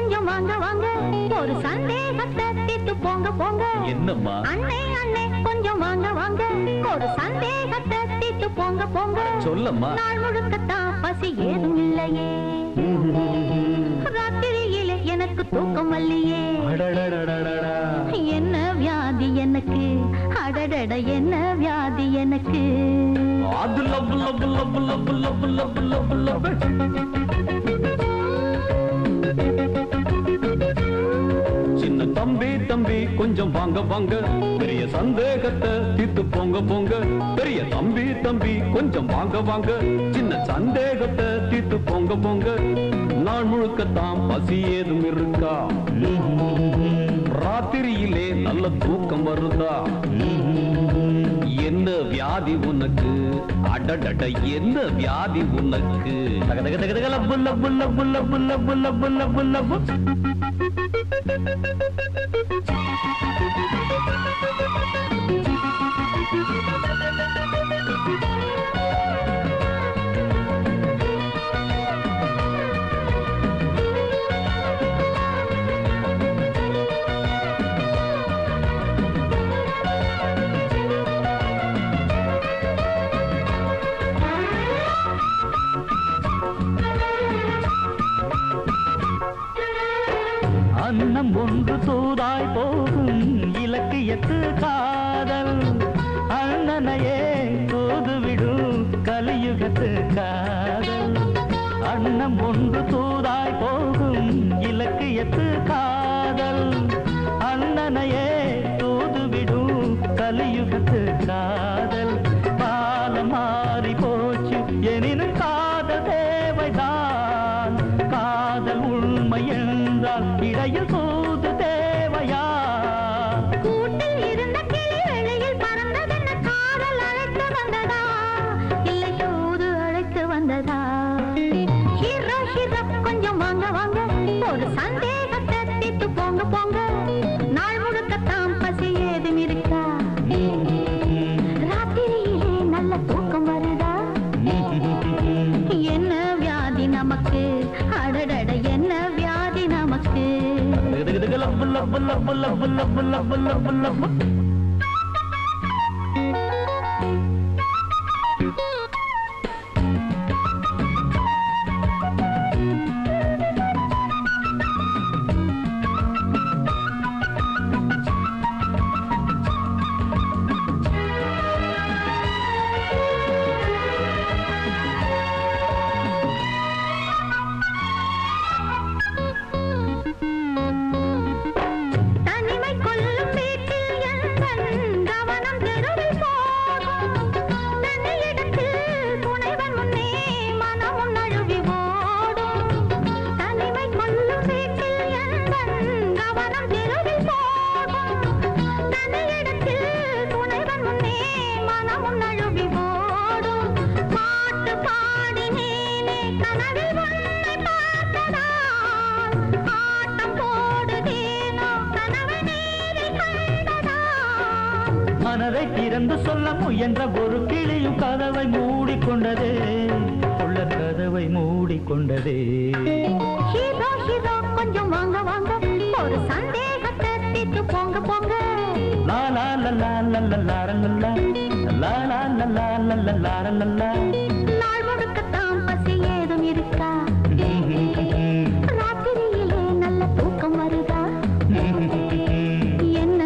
கொஞ்சம் வாங்க வாங்க ஒரு சந்தேகத்தை தீர்த்து போங்க போங்க. என்னம்மா? அண்ணே அண்ணே கொஞ்சம் வாங்க வாங்க ஒரு சந்தேகத்தை தீர்த்து போங்க போங்க. சொல்லம்மா. நாள் முழுக்கத்தான் பசி ஏதும் இல்லையே, ராத்திரியிலே எனக்கு தூக்கம் இல்லையே. என்ன வியாதி எனக்கு, அடடட என்ன வியாதி எனக்கு. சின்ன தம்பி தம்பி கொஞ்சம் வாங்க வாங்க பெரிய சந்தேகத்தை தீர்த்து போங்க போங்க. பெரிய தம்பி தம்பி கொஞ்சம் வாங்க வாங்க சின்ன சந்தேகத்தை தீர்த்து போங்க போங்க. நாள் முழுக்கத்தான் பசி ஏதும் இருக்கா, ராத்திரியிலே நல்ல தூக்கம் வருதா. என்ன வியாதி உனக்கு, அடடட என்ன வியாதி உனக்கு. புல்ல புல்ல புல்ல புல்ல புல்ல புல்ல புல்ல அன்னம் ஒன்று தூதாய் போகும் இலக்கியத்து காதல். அண்ணனையே தூதுவிடும் கலியுகத்து காதல். அன்னம் ஒன்று தூதாய் போகும் இலக்கியத்து காதல். அண்ணனையே தூதுவிடும் கலியுகத்து காதல். பாலம் மாறி போச்சு எனினும் காதல் தேவைதான். காதல் உண்மை என்றால் இடையில் சூது தேவையா? கூட்டில் இருந்த கிளி வெளியில் பறந்ததென்ன, காதல் அழைத்து வந்ததா இல்லை தூது அழைத்து வந்ததா? ஹீரோ ஹீரோ கொஞ்சம் வாங்க வாங்க ஒரு சந்தேகத்தை தீர்த்து போங்க போங்க. நாள் முழுக்கத்தான் பசி ஏதும் இருக்கா, ராத்திரியிலே நல்ல தூக்கம் வருதா. என்ன வியாதி நமக்கு, அடடட என்ன வியாதி நமக்கு. புல்ல புல்ல புல்ல புல்ல புல்ல புல்ல புல்ல தனிமை கொல்லும் வீட்டில் எந்தன் கவனம் தெருவில் போகும். தன்னிடத்தில் துணைவன் முன்னே மனமும் நழுவி ஓடும். தனிமை கொல்லும் வீட்டில் எந்தன் கவனம் தெருவில் போகும். தன்னிடத்தில் துணைவன் முன்னே மனமும் நழுவி ஓடும். பாட்டு பாடினேனே கனவில் உன்னை பார்த்ததால், ஆட்டம் போடுதேனோ கனவு நீரை கண்டதால். மனதை திறந்து சொல்ல முயன்ற ஒரு கிளியும் கதவை மூடிக்கொண்டதே, உள்ள கதவை மூடிக்கொண்டதே. ஹீரோ ஹீரோ கொஞ்சம் வாங்க வாங்க ஒரு சந்தேகத்தை தீர்த்து போங்க போங்க. லா லா லா லா லா லா லா லா லா லா லா லா லா லா லா லா லா. நாள் முழுக்கத்தான் பசி ஏதும் இருக்கா, ராத்திரியிலே நல்ல தூக்கம் வருதா. என்ன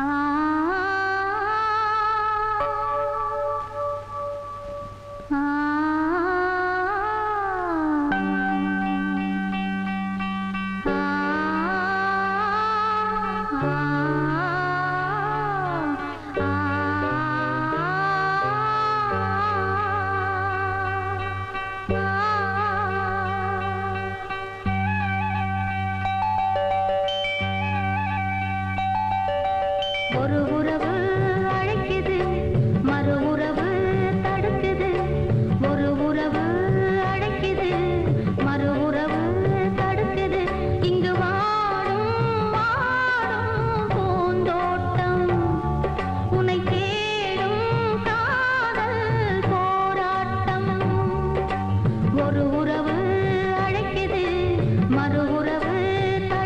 ஒரு உறவு அழைக்குது, மறு உறவு தடுக்குது. ஒரு உறவு அழைக்குது, மறு உறவு தடுக்குது. இங்கு வாடும் வாடும் பூந்தோட்டம், உன்னை தேடும் காதல் போராட்டம். ஒரு உறவு அழைக்குது, மறு உறவு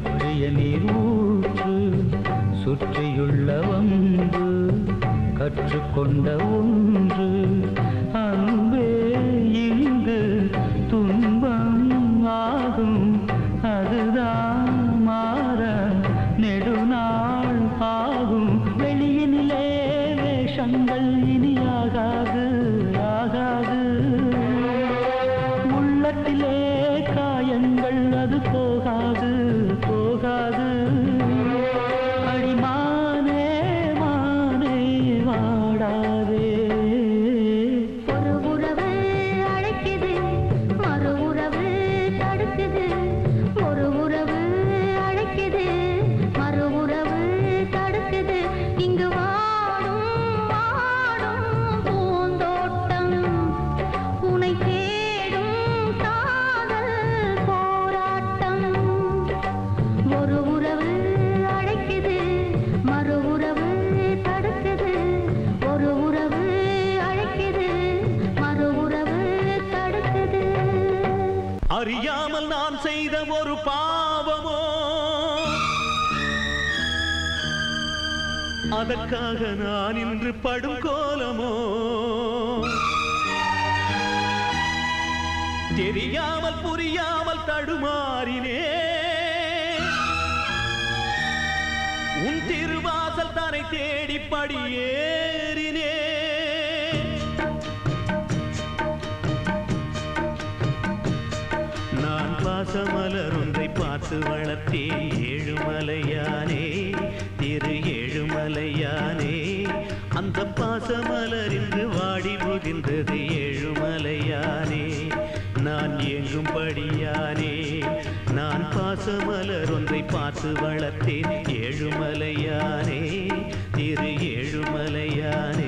பற்றிய நீர் ஊற்று சுற்றியுள்ள ஒன்று கற்றுக்கொண்ட ஒன்று அன்பே இங்கு துன்பம் ஆகும் அதுதான் மாற நெடுநாள் ஆகும் வெளியினிலே வேஷங்கள் இனியாகாது ஆகாது உள்ளத்திலே காயங்கள் அது போகாது போகாது அடிமானே மானே வாடாதே ஒரு உறவு அழைக்குது மறு உறவு தடுக்குது ஒரு உறவு அழைக்குது மறு உறவு தடுக்குது இங்கு வாடும் வாடும் பூந்தோட்டம் உனை தேடும் காதல் போராட்டம் ஒரு உறவு அழைக்குது மறு உறவு தடுக்குது ஒரு உறவு அழைக்குது மறு உறவு தடுக்குது அறியாமல் நான் செய்த ஒரு பாவமோ அதற்காக நான் இன்று படும் கோலமோ தெரியாமல் புரியாமல் தடுமாறினே உன் திருவாசல் தானை தேடி படியேறினே நான் பாசமலர் ஒன்றை பார்த்து வளர்த்தேன் ஏழுமலையானே திரு ஏழுமலையானே அந்த பாசமலர் இன்று வாடி முதிர்ந்தது ஏழுமலையானே நான் ஏங்கும்படியானே நான் பாசமலர் ஒன்றை பார்த்து வளர்த்தேன் ஏழுமலையானே திரு ஏழுமலையானே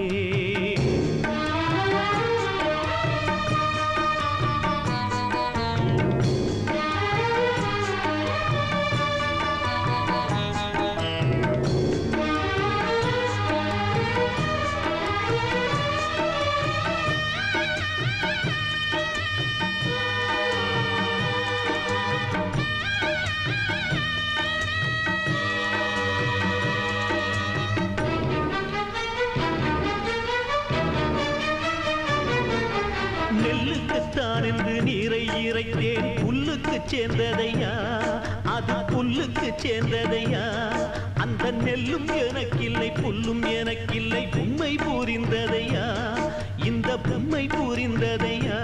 நெல்லுக்குத்தான் என்று நீரை இறைத்தேன் புல்லுக்கு சேர்ந்ததையா அது புல்லுக்கு சேர்ந்ததையா அந்த நெல்லும் எனக்கில்லை புல்லும் எனக்கில்லை உண்மை புரிந்ததையா இந்த உண்மை புரிந்ததையா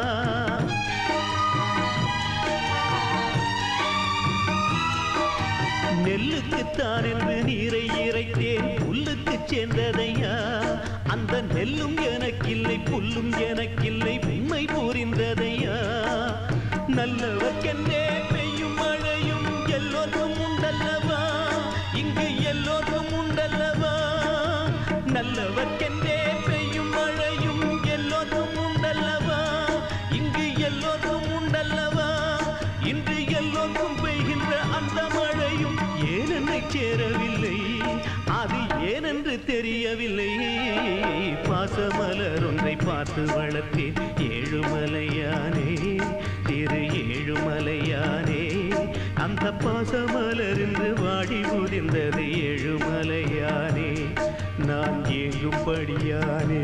நெல்லுக்குத்தான் என்று நீரை இறைத்தேன் புல்லுக்கு சேர்ந்ததையா அந்த நெல்லும் எனக்கில்லை புல்லும் எனக்கில்லை உண்மை புரிந்ததையா நல்லவர்க்கென்றே பெய்யும் மழையும் எல்லோருக்கும் உண்டல்லவா இங்கு எல்லோருக்கும் உண்டல்லவா நல்லவர்க்கென்றே பெய்யும் மழையும் எல்லோருக்கும் உண்டல்லவா இங்கு எல்லோருக்கும் உண்டல்லவா இன்று எல்லோருக்கும் பெய்கின்ற அந்த மழையும் ஏனென்னை சேரவில்லை அது ஏனென்று தெரியவில்லை பாசமலர் ஒன்றை பார்த்து வளர்த்தேன் ஏழுமலையானே திரு ஏழுமலையானே அந்த பாசமலர் இன்று வாடி முதிர்ந்தது ஏழுமலையானே நான் ஏங்கும்படியானே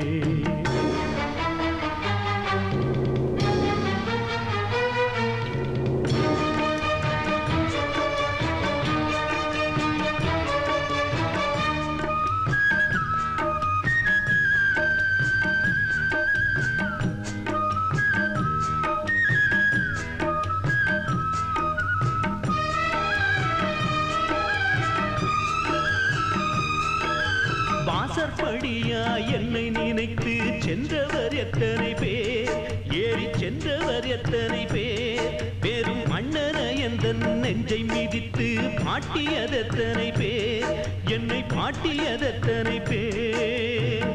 வாசற்படியா என்னை நினைத்து சென்றவர் எத்தனை பேர் ஏறி சென்றவர் எத்தனை பேர் வெறும் மன்னன எந்த நெஞ்சை மிதித்து பாட்டியதெத்தனை பேர் என்னை பாட்டியதெத்தனை பேர்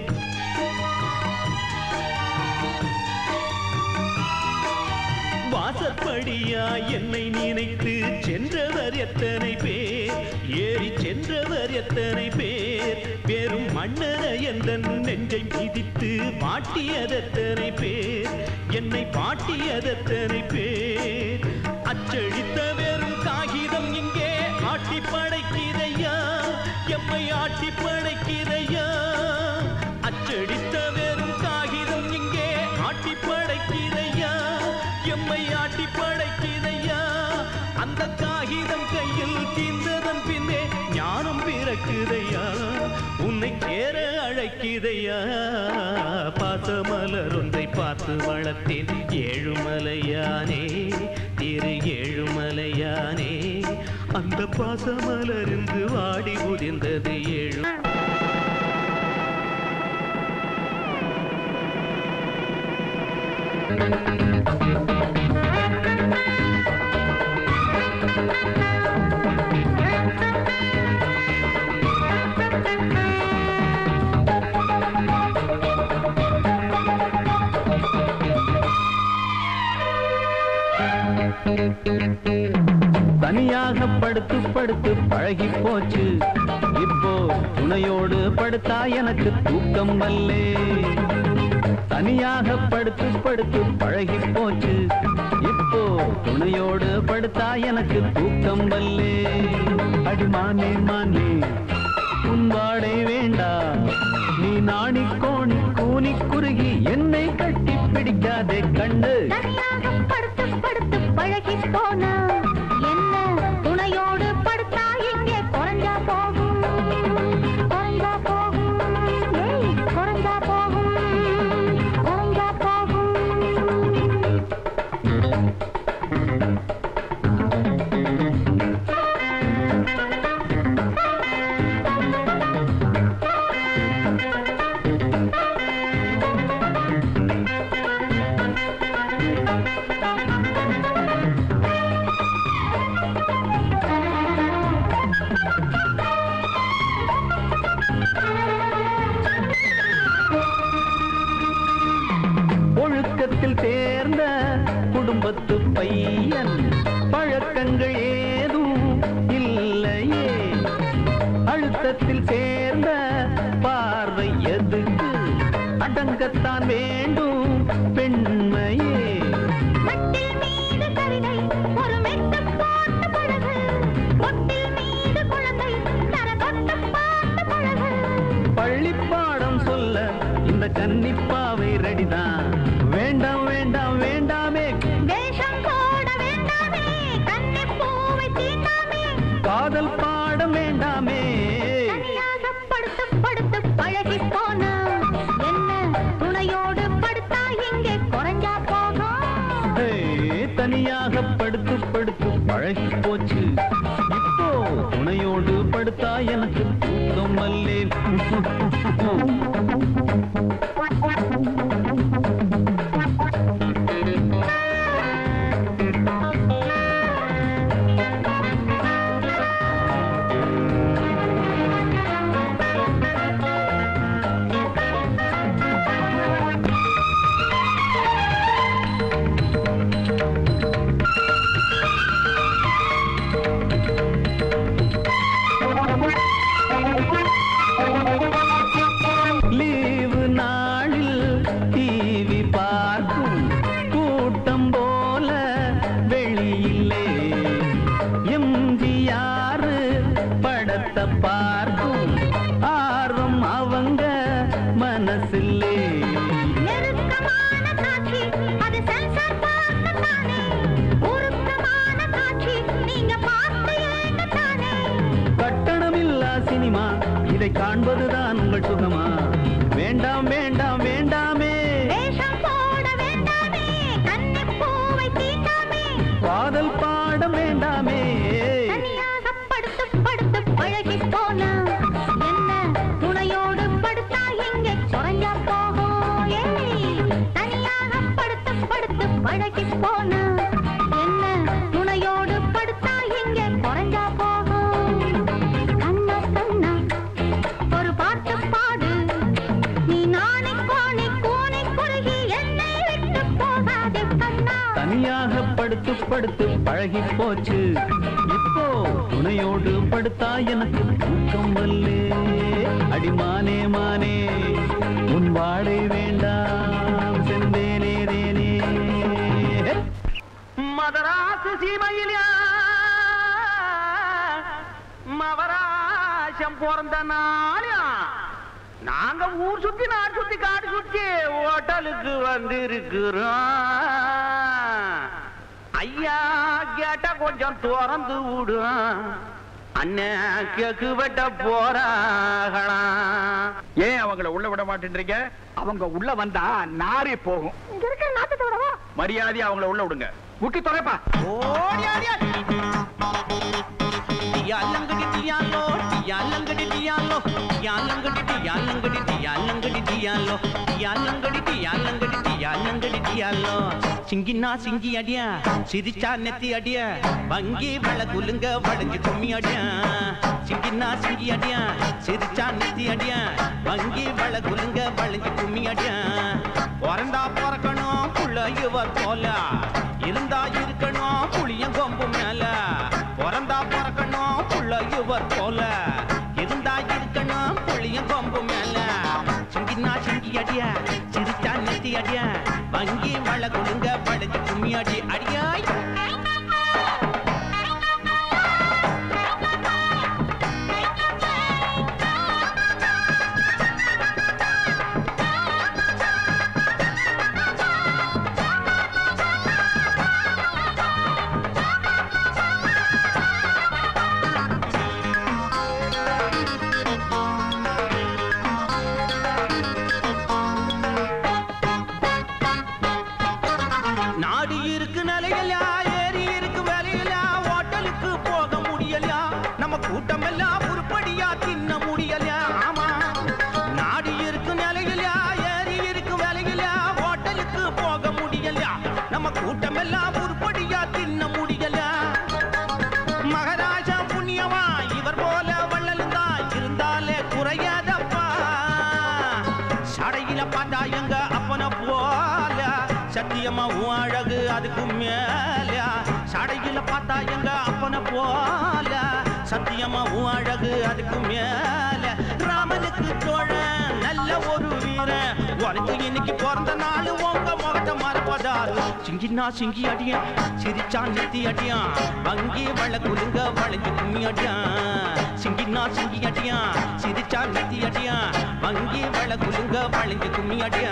வாசற்படியா என்னை நினைத்து சென்றவர் எத்தனை பேர் ஏறி சென்றவர் எத்தனை பேர் வெறும் மன்னர என்ற நெஞ்சை மிதித்து பாட்டியதெத்தனை பேர் என்னை பாட்டியதெத்தனை பேர் அச்சடித்த வெறும் காகி படைக்கிறையா அச்சடித்த வெறும் காகிதம் இங்கே ஆட்டி படைக்கிறையா எம்மை ஆட்டி படைக்கிறையா அந்த காகிதம் கையில் தீர்ந்ததன் பின்னே ஞானம் பிறக்குதையா உன்னை சேர அழைக்குதையா பாசமலர் ஒன்றை பார்த்து வளர்த்தேன் ஏழுமலையானே திரு ஏழுமலையானே அந்த பாசமலருந்து வாடி உதிர்ந்தது ஏழு தனியாக படுத்து படுத்து பழகி போச்சு இப்போ துணையோடு படுத்தா எனக்கு தூக்கம் வல்லே தனியாக படுத்து படுத்து பழகி போச்சு இப்போ துணையோடு படுத்தா எனக்கு தூக்கம் வல்லே அடிமானே மானே உன் வாடை வேண்டாம் நீ நாணி கோணி கூனி குறுகி என்னை கட்டி பிடிக்காதே கண்டு படுத்து படுத்து பழகி போனா என்ன துணையோடு படுத்தா இங்கே குறைஞ்சா போகும் குறைஞ்சா போகும் குறைஞ்சா போகும் குறைஞ்சா போகும் ஒழுக்கத்தில் சேர்ந்த குடும்பத்து பையன் பழக்கங்கள் ஏதும் இல்லையே அழுத்தத்தில் சேர்ந்த பார்வை எதுக்கு அடங்கத்தான் வேண்டும் பெண்மையே மட்டில் மீது கவிதை ஒரு மெட்டு போட்டு பழகு மொட்டில் மீது குழந்தை தரகொட்டு பாட்டு பழகு பள்ளிப்பாடம் சொல்ல இந்த கன்னிப்பாவை ரெடிதான் வேண்டாம் வேண்டாம் வேண்டாமே வேஷம் போட வேண்டாமே கண்ணி பூவை தீண்டாமே காதல் பாடம் வேண்டாமே தனியாக படுத்து படுத்து பழகி போனா என்ன துணையோடு படுத்தா இங்கே குறைஞ்சா போகும் தனியாக படுத்து படுத்து பழகி போச்சு இப்போ துணையோடு படுத்தா எனக்கு தூக்கம் வல்லே லீவு நாளில் டிவி பார்க்கும் கூட்டம் போல வெளியிலே எம்ஜிஆர் படத்தை பார்க்கும் ஆர்வம் அவங்க மனசிலே நெருக்கமான காட்சி அது சென்சார் பார்க்கத்தானே உருக்கமான காட்சி நீங்க பார்த்து ஏங்கத்தானே கட்டணமில்லா சினிமா இதை காண்பதுதான் உங்கள் சுகமா வேண்டாம் வேண்டாம் வேண்டாமே வேஷம் போட வேண்டாமே கண்ணி பூவை தீண்டாமே காதல் பாடம் வேண்டாமே தனியாக படுத்து படுத்து பழகி போனா என்ன துணையோடு படுத்தா இங்கே குறைஞ்சா போகும் தனியாக படுத்து படுத்து பழகி போனா என்ன துணையோடு படுத்தா இங்கே குறைஞ்சா போகும் கண்ணா கண்ணா ஒரு பாட்டு பாடு நீ நாணி கோணி கூனி குறுகி என்னை விட்டு போகாதே கண்ணா தனியாக படுத்து படுத்து பழகி போச்சு இப்போ துணையோடு படுத்தா எனக்கு தூக்கம் வல்லே அடிமானே மானே உன் வாழை வேண்டாம் செந்தேனே தேனே மதராசு சீமையிலே மவராச மகராசம் பிறந்த நாளும் நாங்க ஊர் சுத்தி நாடு சுத்தி காடு சுத்தி ஹோட்டலுக்கு வந்திருக்கிறோம். ஐயா கேட்டா கொஞ்சம் திறந்து விடும். அண்ணன் கேக்கு வெட்ட போறாங்களாம். ஏன் அவங்கள உள்ள விட மாட்டேன்றீங்க? அவங்க உள்ள வந்தா நாரே போகும். மரியாதை அவங்கள உள்ள விடுங்க. முட்டி தொலைப்பா. சிங்கினா சிங்கி அடியா சிரிச்சா நெத்தி அடியா வங்கி வள குலுங்க வளைஞ்சு கும்மி அடியா. சிங்கினா சிங்கி அடியா சிரிச்சா நெத்தி அடியா வங்கி வள குலுங்க வளைஞ்சு கும்மி அடியா. பிறந்தா பிறக்கணும் புள்ள இவர் போல இருந்தா இருக்கணும் புளிய கொம்பு மேல. பிறந்தா பிறக்கணும் புள்ள இவர் போல இருந்தா இருக்கணும் புளிய கொம்பு மேல. சிங்கினா சிங்கி அடியா சிரிச்சா நெத்தி அடியா வங்கி வள குலுங்க வளைஞ்சு கும்மி அடி அடியாய். நாடு இருக்கு நிலையிலா ஏரி இருக்கு வேலையிலா ஹோட்டலுக்கு போக முடியலையா நம்ம கூட்டம் எல்லாம் உருப்படியா தின்ன முடியலையா. ஆமா நாடு இருக்கு நிலையிலா ஏரி இருக்கு வேலையிலா ஹோட்டலுக்கு போக முடியலையா நம்ம கூட்டம் எல்லாம் உருப்படியா தின்ன முடியலையா. மகராஜா புண்ணியமா இவர் போல வள்ளலும் தான் இருந்தாலே குறையாதப்பா. சடையில பார்த்தா எங்க அப்பன போல சத்தியமா அழகு அதுக்கு மேல. சடையில பார்த்தா எங்க அப்பன போல சத்தியமா அழகு அதுக்கு மேல. ராமனுக்கு தோழன் நல்ல ஒரு வீரன் உனக்கு இன்னைக்கு பிறந்த நாள் உங்க முகத்தை மறப்பதாரு. சிங்கினா சிங்கி அடியா சிரிச்சா நெத்தி அடியா வங்கி வள குலுங்க வளைஞ்சு கும்மி அடியா. சிங்கினா சிங்கி அடியா சிரிச்சா நெத்தி அடியா வங்கி வள குலுங்க வளைஞ்சு கும்மி அடியா.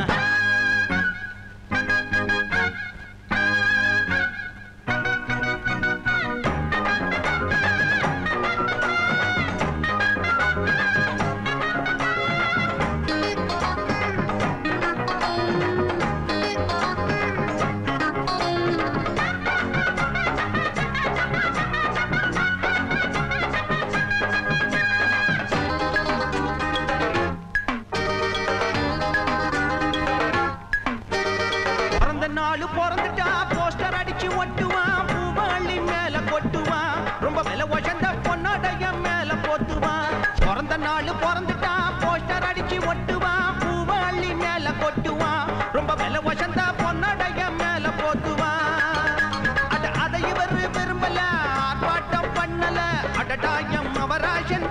பிறந்துட்டா போஸ்டர் அடிச்சு ஒட்டுவான் பூவாளி மேல கொட்டுவான் ரொம்ப விலை உயர்ந்த பொன்னடைய மேல போத்துவான். பிறந்த நாள் பிறந்துட்டா போஸ்டர் அடிச்சு ஒட்டுவான் பூவாளி மேல கொட்டுவான் ரொம்ப விலை உயர்ந்த பொன்னடைய மேல போத்துவான். அதை இவர் விரும்பல ஆர்ப்பாட்டம் பண்ணல அடடாயம் அவராசன்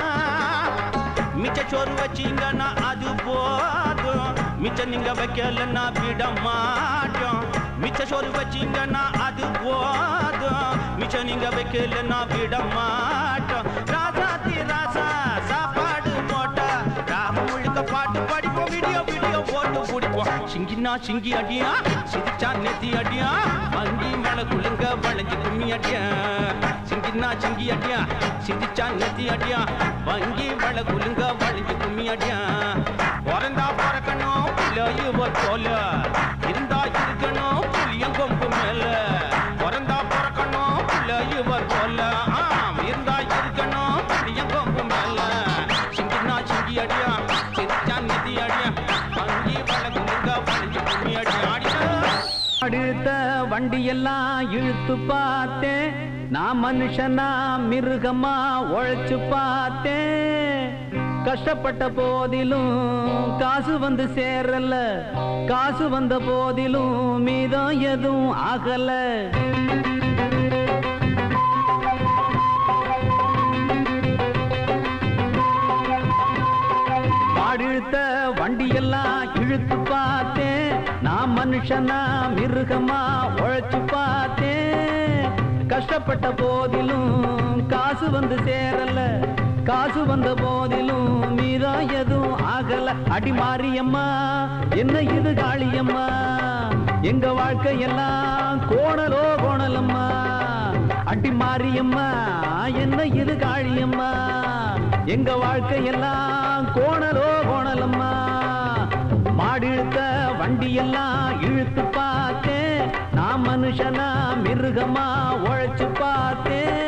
மிச்ச சோறு வச்சீங்கன்னா அது போதும் மிச்ச நீங்க வைக்கலன்னா விட மாட்டோம். மிச்ச சோறு வச்சீங்கன்னா அது போதும் மிச்ச நீங்க வைக்கலன்னா விட மாட்டோம். ராசாத்தி ராசா சாப்பாடு போட்டா ராம முழுக்க பாட்டு படிப்போம் வீடியோ வீடியோ போட்டு பிடிப்போம். சிங்கினா சிங்கி அடியா சிரிச்சா நெத்தி அடியா வங்கி மலை குலுங்க வளைஞ்சு கும்மி அடியா. சிங்கினா சிங்கி அடியா சிரிச்சா நெத்தி அடியா வங்கி மலை குலுங்க வளைஞ்சு கும்மி அடியா. பிறந்தா பிறக்கணும் புள்ளையுவர் போல இருந்தா இருக்கணும் புளியங்கொம்பு மேல. பிறந்தா பிறக்கணும் புள்ளையுவர் போல இருந்தா இருக்கணும் புளியங்கொம்பு மேல. சிங்கினா சிங்கி அடியா சிரிச்சா நெத்தி அடியா வங்கி மலை குலுங்க வளைஞ்சு கும்மி அடியா. அடுத்த வண்டியெல்லாம் இழுத்து பார்த்தேன் நான் மனுஷனா மிருகமா உழைச்சு பார்த்தேன். கஷ்டப்பட்ட போதிலும் காசு வந்து சேரல காசு வந்த போதிலும் மீதம் எதுவும் ஆகல. அடுத்த வண்டியெல்லாம் இழுத்து பார்த்தேன் நான் மனுஷனா மிருகமா உழைச்சு பார்த்தேன். கஷ்டப்பட்ட போதிலும் காசு வந்து சேரல காசு வந்த போதிலும் மீதான் எதுவும் ஆகல. அடி மாரியம்மா என்ன இது காளியம்மா, எங்க வாழ்க்கையெல்லாம் கோணலோ கோணலம்மா. அடி மாரியம்மா என்ன இது காளியம்மா, எங்க வாழ்க்கையெல்லாம் கோணலோ கோணலம்மா. மாடு இழுத்த வண்டியெல்லாம் இழுத்து பார்த்தேன், நான் மனுஷனா மிருகமா உழைச்சு பார்த்தேன்.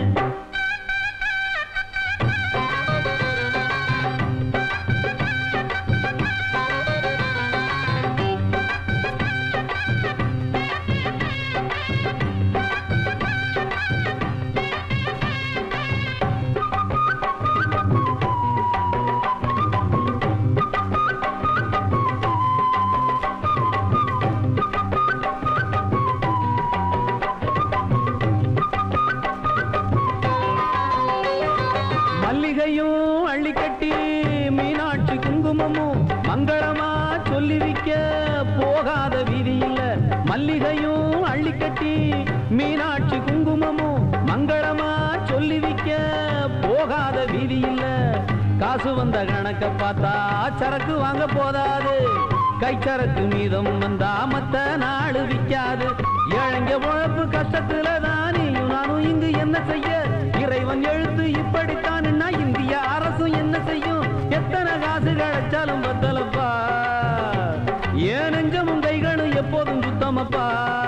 மல்லிகையும் அள்ளிக்கட்டி மீனாட்சி குங்குமமும் மங்களமா சொல்லி விக்க போகாத வீதி இல்ல. மல்லிகையும் அள்ளிக்கட்டி மீனாட்சி குங்குமமும் மங்களமா சொல்லி விக்க போகாத வீதி இல்ல. காசு வந்த கணக்க பார்த்தா சரக்கு வாங்க போதாது, கைச்சரக்கு மீதம் வந்தா மத்த நாடு விக்காது. ஏழைங்க உழைப்பு கஷ்டத்துல தானியும் நானும் இங்கு என்ன செய்ய, இறைவன் எழுத்து இப்படித்தான். இந்திய அரசும் என்ன செய்யும், எத்தனை காசு கிடைச்சாலும் பத்தலப்பா, ஏன் நெஞ்சமும் கைகளும் எப்போதும் சுத்தமப்பா.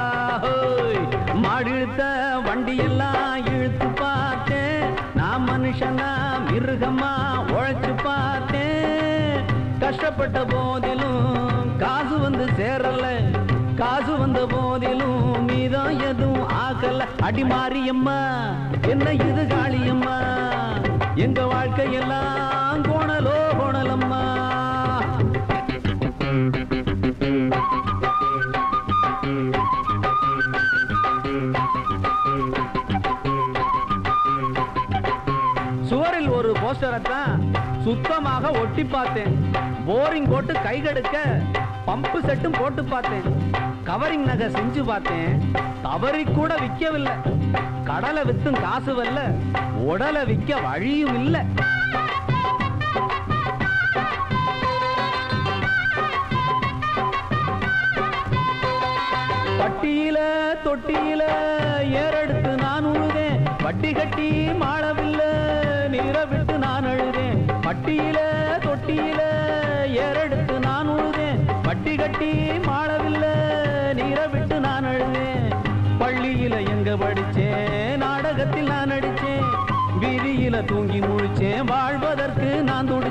மாடு இழுத்த வண்டியெல்லாம் இழுத்து பார்த்தேன், நான் மனுஷனா மிருகமா உழைச்சு பார்த்தேன். கஷ்டப்பட்ட போதிலும் காசு வந்து சேரல, காசு வந்த போதிலும் மீதம் எதுவும் ஆகல. அடி மாரியம்மா என்ன இது காளியம்மா, எங்க வாழ்க்கையெல்லாம் கோணலோ கோணலம்மா. சுவரில் ஒரு போஸ்டரைத்தான் சுத்தமாக ஒட்டி பார்த்தேன், போரிங் போட்டு கை கடுக்க பம்பு செட்டும் போட்டு பார்த்தேன், கவரிங் நகை செஞ்சு பார்த்தேன், தவறி கூட விற்கவில்லை. கடலை வித்தும் காசு வரல, உடலை விற்க வழியும் இல்லை. பட்டியில தொட்டியில ஏறெடுத்து நான் உழுதேன், வட்டி கட்டி மாளவில்லை நீரை விட்டு நான் அழுதேன். பட்டியில தொட்டியில ஏறெடுத்து நான் உழுதேன், வட்டி கட்டி மாளவில்லை நீரை விட்டு நான் அழுதேன். பள்ளியில எங்க படிச்சேன், நாடகத்தில் நான் நடிச்சேன், வீதியில தூங்கி முழிச்சேன், வாழ்வதற்கு நான்